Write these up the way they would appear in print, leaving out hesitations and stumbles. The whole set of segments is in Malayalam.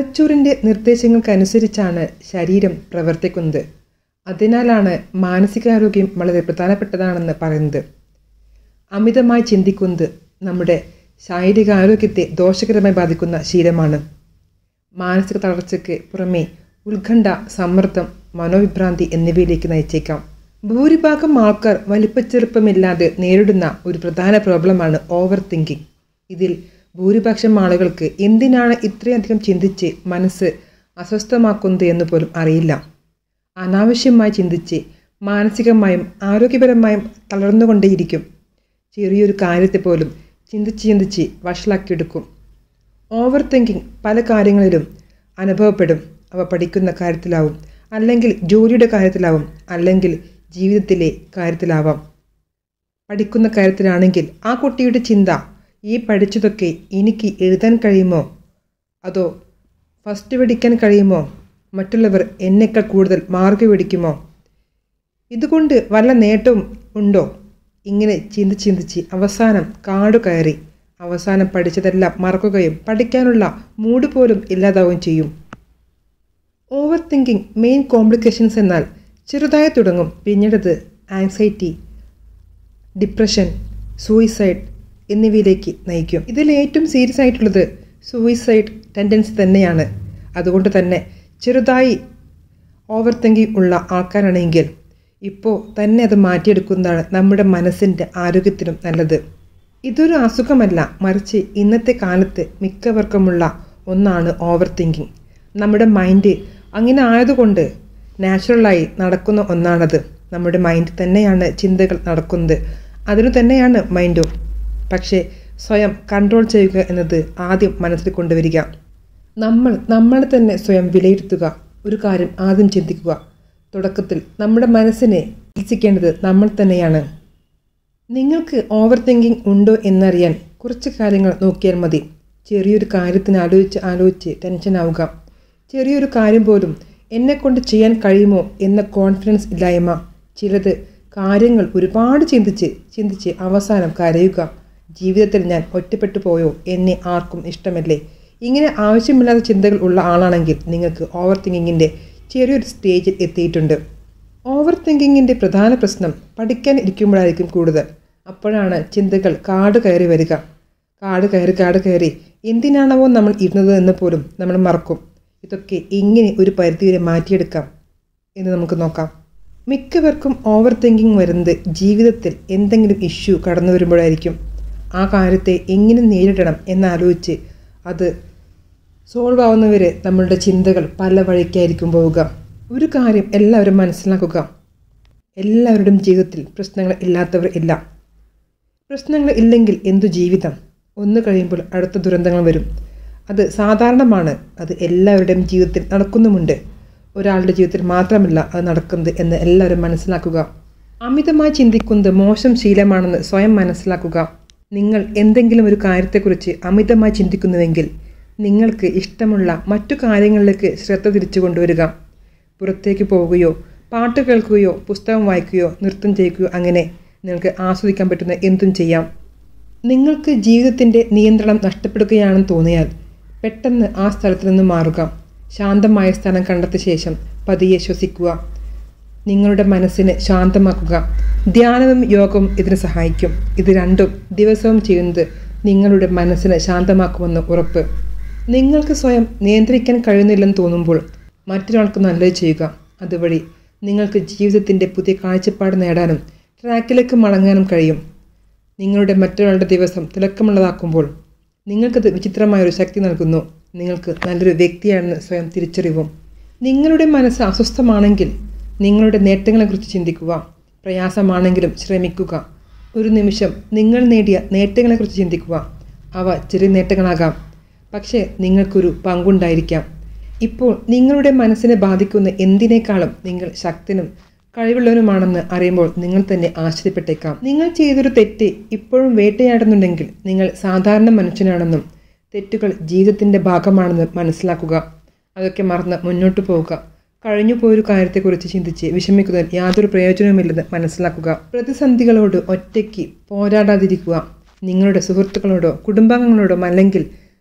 തലച്ചോറിൻ്റെ നിർദ്ദേശങ്ങൾക്കനുസരിച്ചാണ് ശരീരം പ്രവർത്തിക്കുന്നത്. അതിനാലാണ് മാനസികാരോഗ്യം വളരെ പ്രധാനപ്പെട്ടതാണെന്ന് പറയുന്നത്. അമിതമായി ചിന്തിക്കുന്നത് നമ്മുടെ ശാരീരികാരോഗ്യത്തെ ദോഷകരമായി ബാധിക്കുന്ന ശീലമാണ്. മാനസിക തളർച്ചയ്ക്ക് പുറമേ ഉത്കണ്ഠ, സമ്മർദ്ദം, മനോവിഭ്രാന്തി എന്നിവയിലേക്ക് നയിച്ചേക്കാം. ഭൂരിഭാഗം ആൾക്കാർ വലിപ്പച്ചെറുപ്പമില്ലാതെ നേരിടുന്ന ഒരു പ്രധാന പ്രോബ്ലമാണ് ഓവർ തിങ്കിങ്. ഇതിൽ ഭൂരിപക്ഷം ആളുകൾക്ക് എന്തിനാണ് ഇത്രയധികം ചിന്തിച്ച് മനസ്സ് അസ്വസ്ഥമാക്കുന്നത് എന്ന് പോലും അറിയില്ല. അനാവശ്യമായി ചിന്തിച്ച് മാനസികമായും ആരോഗ്യപരമായും തളർന്നുകൊണ്ടേയിരിക്കും. ചെറിയൊരു കാര്യത്തെ പോലും ചിന്തിച്ച് വഷളാക്കിയെടുക്കും. ഓവർ തിങ്കിങ് പല കാര്യങ്ങളിലും അനുഭവപ്പെടും. അവ പഠിക്കുന്ന കാര്യത്തിലാവും, അല്ലെങ്കിൽ ജോലിയുടെ കാര്യത്തിലാവും, അല്ലെങ്കിൽ ജീവിതത്തിലെ കാര്യത്തിലാവാം. പഠിക്കുന്ന കാര്യത്തിലാണെങ്കിൽ ആ കുട്ടിയുടെ ചിന്ത, ഈ പഠിച്ചതൊക്കെ എനിക്ക് എഴുതാൻ കഴിയുമോ, അതോ ഫസ്റ്റ് പഠിക്കാൻ കഴിയുമോ, മറ്റുള്ളവർ എന്നേക്കാൾ കൂടുതൽ മാർക്ക് മേടിക്കുമോ, ഇതുകൊണ്ട് വല്ല നേട്ടവും ഉണ്ടോ, ഇങ്ങനെ ചിന്തിച്ച് അവസാനം കാടു കയറി അവസാനം പഠിച്ചതെല്ലാം മറക്കുകയും പഠിക്കാനുള്ള മൂഡ് പോലും ഇല്ലാതാവുകയും ചെയ്യും. ഓവർ തിങ്കിങ് മെയിൻ കോംപ്ലിക്കേഷൻസ് എന്നാൽ ചെറുതായി തുടങ്ങും, പിന്നീടത് ആങ്സൈറ്റി, ഡിപ്രഷൻ, സൂയിസൈഡ് എന്നിവയിലേക്ക് നയിക്കും. ഇതിൽ ഏറ്റവും സീരിയസ് ആയിട്ടുള്ളത് സൂയിസൈഡ് ടെൻഡൻസി തന്നെയാണ്. അതുകൊണ്ട് തന്നെ ചെറുതായി ഓവർ തിങ്കിങ് ഉള്ള ആൾക്കാരാണെങ്കിൽ ഇപ്പോൾ തന്നെ അത് മാറ്റിയെടുക്കുന്നതാണ് നമ്മുടെ മനസ്സിൻ്റെ ആരോഗ്യത്തിനും നല്ലത്. ഇതൊരു അസുഖമല്ല, മറിച്ച് ഇന്നത്തെ കാലത്ത് മിക്കവർക്കുമുള്ള ഒന്നാണ് ഓവർ തിങ്കിങ്. നമ്മുടെ മൈൻഡ് അങ്ങനെ ആയതുകൊണ്ട് നാച്ചുറലായി നടക്കുന്ന ഒന്നാണത്. നമ്മുടെ മൈൻഡ് തന്നെയാണ് ചിന്തകൾ നടക്കുന്നത്, അതിനു തന്നെയാണ് മൈൻഡും. പക്ഷേ സ്വയം കൺട്രോൾ ചെയ്യുക എന്നത് ആദ്യം മനസ്സിൽ കൊണ്ടുവരിക. നമ്മളെ തന്നെ സ്വയം വിലയിരുത്തുക. ഒരു കാര്യം ആദ്യം ചിന്തിക്കുക. തുടക്കത്തിൽ നമ്മുടെ മനസ്സിനെ ചികിത്സിക്കേണ്ടത് നമ്മൾ തന്നെയാണ്. നിങ്ങൾക്ക് ഓവർ തിങ്കിങ് ഉണ്ടോ എന്നറിയാൻ കുറച്ച് കാര്യങ്ങൾ നോക്കിയാൽ മതി. ചെറിയൊരു കാര്യത്തിന് ആലോചിച്ച് ടെൻഷൻ ആവുക. ചെറിയൊരു കാര്യം പോലും എന്നെക്കൊണ്ട് ചെയ്യാൻ കഴിയുമോ എന്ന കോൺഫിഡൻസ് ഇല്ലായ്മ. ചിലത് കാര്യങ്ങൾ ഒരുപാട് ചിന്തിച്ച് അവസാനം കരയുക. ജീവിതത്തിൽ ഞാൻ ഒറ്റപ്പെട്ടു പോയോ, എന്നെ ആർക്കും ഇഷ്ടമല്ലേ, ഇങ്ങനെ ആവശ്യമില്ലാത്ത ചിന്തകൾ ഉള്ള ആളാണെങ്കിൽ നിങ്ങൾക്ക് ഓവർ തിങ്കിങ്ങിൻ്റെ ചെറിയൊരു സ്റ്റേജിൽ എത്തിയിട്ടുണ്ട്. ഓവർ തിങ്കിങ്ങിൻ്റെ പ്രധാന പ്രശ്നം പഠിക്കാൻ ഇരിക്കുമ്പോഴായിരിക്കും കൂടുതൽ. അപ്പോഴാണ് ചിന്തകൾ കാട് കയറി വരിക. കാട് കയറി എന്തിനാണവോ നമ്മൾ ഇരുന്നത് എന്ന് പോലും നമ്മൾ മറക്കും. ഇതൊക്കെ എങ്ങനെ ഒരു പരിധിവരെ മാറ്റിയെടുക്കാം എന്ന് നമുക്ക് നോക്കാം. മിക്കവർക്കും ഓവർ തിങ്കിങ് വരുന്നത് ജീവിതത്തിൽ എന്തെങ്കിലും ഇഷ്യൂ കടന്നു വരുമ്പോഴായിരിക്കും. ആ കാര്യത്തെ എങ്ങനെ നേരിടണം എന്നാലോചിച്ച് അത് സോൾവ് ആവുന്നവരെ നമ്മളുടെ ചിന്തകൾ പല വഴിക്കായിരിക്കും പോവുക. ഒരു കാര്യം എല്ലാവരും മനസ്സിലാക്കുക, എല്ലാവരുടെയും ജീവിതത്തിൽ പ്രശ്നങ്ങൾ ഇല്ലാത്തവർ ഇല്ല. പ്രശ്നങ്ങൾ ഇല്ലെങ്കിൽ എന്തു ജീവിതം? ഒന്ന് കഴിയുമ്പോൾ അടുത്ത ദുരന്തങ്ങൾ വരും. അത് സാധാരണമാണ്. അത് എല്ലാവരുടെയും ജീവിതത്തിൽ നടക്കുന്നുമുണ്ട്. ഒരാളുടെ ജീവിതത്തിൽ മാത്രമല്ല അത് നടക്കുന്നത് എന്ന് എല്ലാവരും മനസ്സിലാക്കുക. അമിതമായി ചിന്തിക്കുന്നത് മോശം ശീലമാണെന്ന് സ്വയം മനസ്സിലാക്കുക. നിങ്ങൾ എന്തെങ്കിലും ഒരു കാര്യത്തെക്കുറിച്ച് അമിതമായി ചിന്തിക്കുന്നുവെങ്കിൽ നിങ്ങൾക്ക് ഇഷ്ടമുള്ള മറ്റു കാര്യങ്ങളിലേക്ക് ശ്രദ്ധ തിരിച്ചു കൊണ്ടുവരിക. പുറത്തേക്ക് പോവുകയോ, പാട്ട് കേൾക്കുകയോ, പുസ്തകം വായിക്കുകയോ, നൃത്തം ചെയ്യുകയോ, അങ്ങനെ നിങ്ങൾക്ക് ആസ്വദിക്കാൻ പറ്റുന്ന എന്തും ചെയ്യാം. നിങ്ങൾക്ക് ജീവിതത്തിൻ്റെ നിയന്ത്രണം നഷ്ടപ്പെടുകയാണെന്ന് തോന്നിയാൽ പെട്ടെന്ന് ആ സ്ഥലത്ത് നിന്ന് മാറുക. ശാന്തമായ സ്ഥലം കണ്ടെത്തിയ ശേഷം പതിയെ ശ്വസിക്കുക. നിങ്ങളുടെ മനസ്സിനെ ശാന്തമാക്കുക. ധ്യാനവും യോഗവും ഇതിന് സഹായിക്കും. ഇത് രണ്ടും ദിവസവും ചെയ്യുന്നത് നിങ്ങളുടെ മനസ്സിനെ ശാന്തമാക്കുമെന്ന് ഉറപ്പ്. നിങ്ങൾക്ക് സ്വയം നിയന്ത്രിക്കാൻ കഴിയുന്നില്ലെന്ന് തോന്നുമ്പോൾ മറ്റൊരാൾക്ക് നല്ലത് ചെയ്യുക. അതുവഴി നിങ്ങൾക്ക് ജീവിതത്തിൻ്റെ പുതിയ കാഴ്ചപ്പാട് നേടാനും ട്രാക്കിലേക്ക് മടങ്ങാനും കഴിയും. നിങ്ങളുടെ മറ്റൊരാളുടെ ദിവസം തിളക്കമുള്ളതാക്കുമ്പോൾ നിങ്ങൾക്കത് വിചിത്രമായൊരു ശക്തി നൽകുന്നു. നിങ്ങൾക്ക് നല്ലൊരു വ്യക്തിയാണെന്ന് സ്വയം തിരിച്ചറിവും. നിങ്ങളുടെ മനസ്സ് അസ്വസ്ഥമാണെങ്കിൽ നിങ്ങളുടെ നേട്ടങ്ങളെക്കുറിച്ച് ചിന്തിക്കുക. പ്രയാസമാണെങ്കിലും ശ്രമിക്കുക. ഒരു നിമിഷം നിങ്ങൾ നേടിയ നേട്ടങ്ങളെക്കുറിച്ച് ചിന്തിക്കുക. അവ ചെറിയ നേട്ടങ്ങളാകാം, പക്ഷേ നിങ്ങൾക്കൊരു പങ്കുണ്ടായിരിക്കാം. ഇപ്പോൾ നിങ്ങളുടെ മനസ്സിനെ ബാധിക്കുന്ന എന്തിനേക്കാളും നിങ്ങൾ ശക്തനും കഴിവുള്ളവനുമാണെന്ന് അറിയുമ്പോൾ നിങ്ങൾ തന്നെ ആശ്ചര്യപ്പെട്ടേക്കാം. നിങ്ങൾ ചെയ്തൊരു തെറ്റ് ഇപ്പോഴും വേട്ടയാടുന്നുണ്ടെങ്കിൽ നിങ്ങൾ സാധാരണ മനുഷ്യനാണെന്നും തെറ്റുകൾ ജീവിതത്തിൻ്റെ ഭാഗമാണെന്നും മനസ്സിലാക്കുക. അതൊക്കെ മറന്ന് മുന്നോട്ട് പോവുക. കഴിഞ്ഞു പോയൊരു കാര്യത്തെക്കുറിച്ച് ചിന്തിച്ച് വിഷമിക്കുന്നതിൽ യാതൊരു പ്രയോജനവുമില്ലെന്ന് മനസ്സിലാക്കുക. പ്രതിസന്ധികളോട് ഒറ്റയ്ക്ക് പോരാടാതിരിക്കുക. നിങ്ങളുടെ സുഹൃത്തുക്കളോടോ കുടുംബാംഗങ്ങളോടോ അല്ലെങ്കിൽ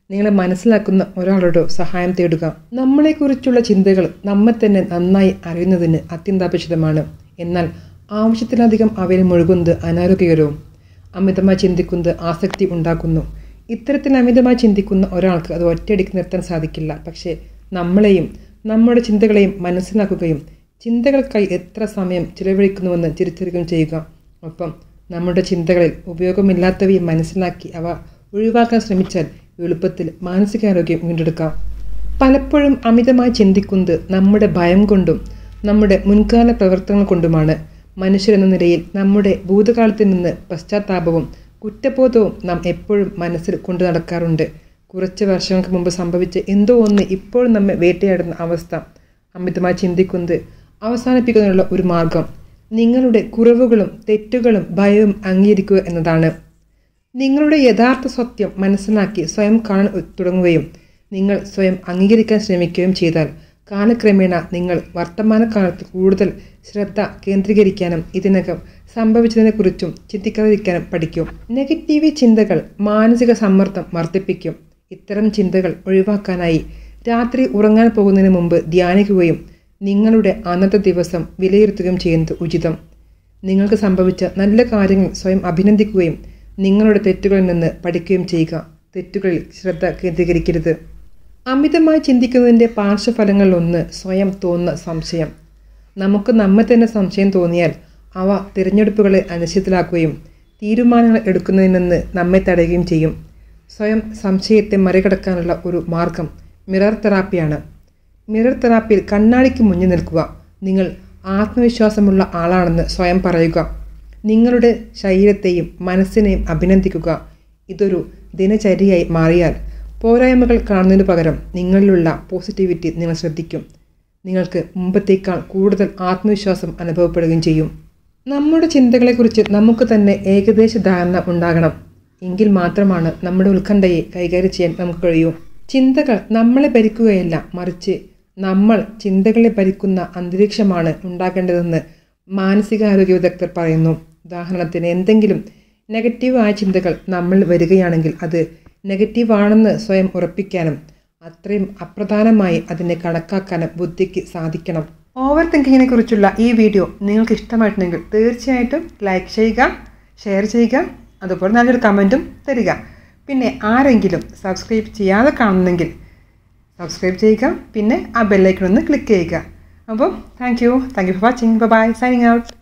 നിങ്ങളെ മനസ്സിലാക്കുന്ന ഒരാളോടോ സഹായം തേടുക. നമ്മളെക്കുറിച്ചുള്ള ചിന്തകൾ നമ്മെ തന്നെ നന്നായി അറിയുന്നതിന് അത്യന്താപേക്ഷിതമാണ്. എന്നാൽ ആവശ്യത്തിലധികം അവയിൽ മുഴുകുന്നത് അനാരോഗ്യകരവും. അമിതമായി ചിന്തിക്കുന്നത് ആസക്തി ഉണ്ടാക്കുന്നു. ഇത്തരത്തിൽ അമിതമായി ചിന്തിക്കുന്ന ഒരാൾക്ക് അത് ഒറ്റയടിക്ക് നിർത്താൻ സാധിക്കില്ല. പക്ഷേ നമ്മളെയും നമ്മുടെ ചിന്തകളെയും മനസ്സിലാക്കുകയും ചിന്തകൾക്കായി എത്ര സമയം ചിലവഴിക്കുന്നുവെന്ന് തിരിച്ചറിയുകയും ചെയ്യുക. ഒപ്പം നമ്മുടെ ചിന്തകളിൽ ഉപയോഗമില്ലാത്തവയെ മനസ്സിലാക്കി അവ ഒഴിവാക്കാൻ ശ്രമിച്ചാൽ എളുപ്പത്തിൽ മാനസികാരോഗ്യം വീണ്ടെടുക്കാം. പലപ്പോഴും അമിതമായി ചിന്തിക്കുന്നത് നമ്മുടെ ഭയം കൊണ്ടും നമ്മുടെ മുൻകാല പ്രവർത്തനങ്ങൾ കൊണ്ടുമാണ്. മനുഷ്യരെന്ന നിലയിൽ നമ്മുടെ ഭൂതകാലത്തിൽ നിന്ന് പശ്ചാത്താപവും കുറ്റബോധവും നാം എപ്പോഴും മനസ്സിൽ കൊണ്ടു നടക്കാറുണ്ട്. കുറച്ച് വർഷങ്ങൾക്ക് മുമ്പ് സംഭവിച്ച എന്തോ ഒന്ന് ഇപ്പോഴും നമ്മെ വേട്ടയാടുന്ന അവസ്ഥ. അമിതമായി ചിന്തിക്കുന്നത് അവസാനിപ്പിക്കുന്നതിനുള്ള ഒരു മാർഗം നിങ്ങളുടെ കുറവുകളും തെറ്റുകളും ഭയവും അംഗീകരിക്കുക എന്നതാണ്. നിങ്ങളുടെ യഥാർത്ഥ സത്യം മനസ്സിലാക്കി സ്വയം കാണാൻ തുടങ്ങുകയും നിങ്ങൾ സ്വയം അംഗീകരിക്കാൻ ശ്രമിക്കുകയും ചെയ്താൽ കാലക്രമേണ നിങ്ങൾ വർത്തമാനകാലത്ത് കൂടുതൽ ശ്രദ്ധ കേന്ദ്രീകരിക്കാനും ഇതിനകം സംഭവിച്ചതിനെക്കുറിച്ചും ചിന്തിക്കാതിരിക്കാനും പഠിക്കും. നെഗറ്റീവ് ചിന്തകൾ മാനസിക സമ്മർദ്ദം വർദ്ധിപ്പിക്കും. ഇത്തരം ചിന്തകൾ ഒഴിവാക്കാനായി രാത്രി ഉറങ്ങാൻ പോകുന്നതിന് മുമ്പ് ധ്യാനിക്കുകയും നിങ്ങളുടെ അന്നത്തെ ദിവസം വിലയിരുത്തുകയും ചെയ്യുന്നത് ഉചിതം. നിങ്ങൾക്ക് സംഭവിച്ച നല്ല കാര്യങ്ങൾ സ്വയം അഭിനന്ദിക്കുകയും നിങ്ങളുടെ തെറ്റുകളിൽ നിന്ന് പഠിക്കുകയും ചെയ്യുക. തെറ്റുകളിൽ ശ്രദ്ധ കേന്ദ്രീകരിക്കരുത്. അമിതമായി ചിന്തിക്കുന്നതിൻ്റെ പാർശ്വഫലങ്ങളിലൊന്ന് സ്വയം തോന്നുന്ന സംശയം. നമുക്ക് നമ്മെ തന്നെ സംശയം തോന്നിയാൽ അവ തിരഞ്ഞെടുപ്പുകളെ അനിശ്ചിതമാക്കുകയും തീരുമാനങ്ങൾ എടുക്കുന്നതിൽ നിന്ന് നമ്മെ തടയുകയും ചെയ്യും. സ്വയം സംശയത്തെ മറികടക്കാനുള്ള ഒരു മാർഗം മിറർ തെറാപ്പിയാണ്. മിറർ തെറാപ്പിയിൽ കണ്ണാടിക്ക് മുന്നിൽ നിൽക്കുക. നിങ്ങൾ ആത്മവിശ്വാസമുള്ള ആളാണെന്ന് സ്വയം പറയുക. നിങ്ങളുടെ ശരീരത്തെയും മനസ്സിനെയും അഭിനന്ദിക്കുക. ഇതൊരു ദിനചര്യയായി മാറിയാൽ പോരായ്മകൾ കാണുന്നതിന് പകരം നിങ്ങളിലുള്ള പോസിറ്റിവിറ്റി നിങ്ങൾ ശ്രദ്ധിക്കും. നിങ്ങൾക്ക് മുമ്പത്തേക്കാൾ കൂടുതൽ ആത്മവിശ്വാസം അനുഭവപ്പെടുകയും ചെയ്യും. നമ്മുടെ ചിന്തകളെക്കുറിച്ച് നമുക്ക് തന്നെ ഏകദേശ ധാരണ ഉണ്ടാകണം. എങ്കിൽ മാത്രമാണ് നമ്മുടെ ഉത്കണ്ഠയെ കൈകാര്യം ചെയ്യാൻ നമുക്ക് കഴിയൂ. ചിന്തകൾ നമ്മളെ ഭരിക്കുകയല്ല, മറിച്ച് നമ്മൾ ചിന്തകളെ ഭരിക്കുന്ന അന്തരീക്ഷമാണ് ഉണ്ടാക്കേണ്ടതെന്ന് മാനസികാരോഗ്യ വിദഗ്ധർ പറയുന്നു. ഉദാഹരണത്തിന്, എന്തെങ്കിലും നെഗറ്റീവായ ചിന്തകൾ നമ്മൾ വരികയാണെങ്കിൽ അത് നെഗറ്റീവാണെന്ന് സ്വയം ഉറപ്പിക്കാനും അത്രയും അപ്രധാനമായി അതിനെ കണക്കാക്കാനും ബുദ്ധിക്ക് സാധിക്കണം. ഓവർ തിങ്കിങ്ങിനെ കുറിച്ചുള്ള ഈ വീഡിയോ നിങ്ങൾക്ക് ഇഷ്ടമായിട്ടുണ്ടെങ്കിൽ തീർച്ചയായിട്ടും ലൈക്ക് ചെയ്യുക, ഷെയർ ചെയ്യുക, അതുപോലെ നല്ലൊരു കമൻറ്റും തരിക. പിന്നെ ആരെങ്കിലും സബ്സ്ക്രൈബ് ചെയ്യാതെ കാണുന്നെങ്കിൽ സബ്സ്ക്രൈബ് ചെയ്യുക, പിന്നെ ആ ബെല്ലൈക്കൺ ഒന്ന് ക്ലിക്ക് ചെയ്യുക. അപ്പോൾ thank you for watching. Bye, signing out.